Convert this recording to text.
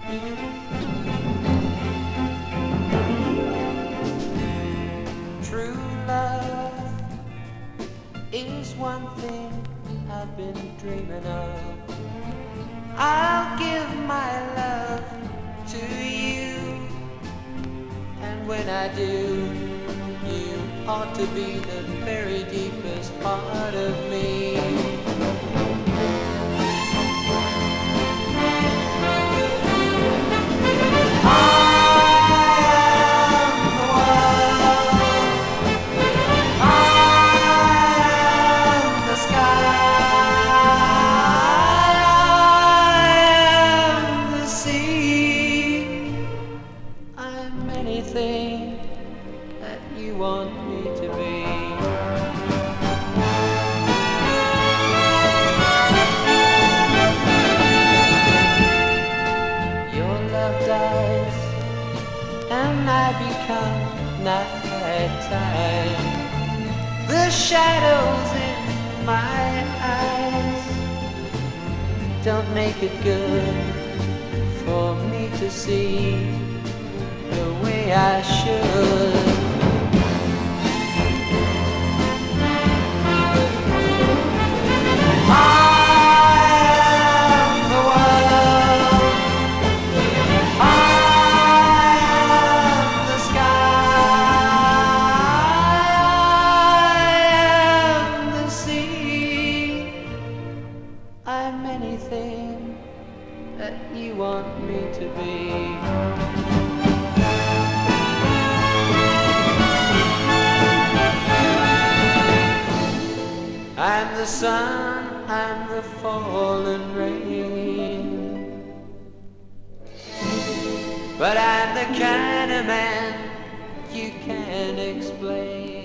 True love is one thing I've been dreaming of. I'll give my love to you, and when I do, you ought to be the very deepest part of me. Anything that you want me to be. Your love dies and I become nighttime. The shadows in my eyes don't make it good for me to see the way I should. I am the world. I am the sky. I am the sea. I'm anything that you want me to be. I'm the sun, I'm the fallen rain, but I'm the kind of man you can't explain.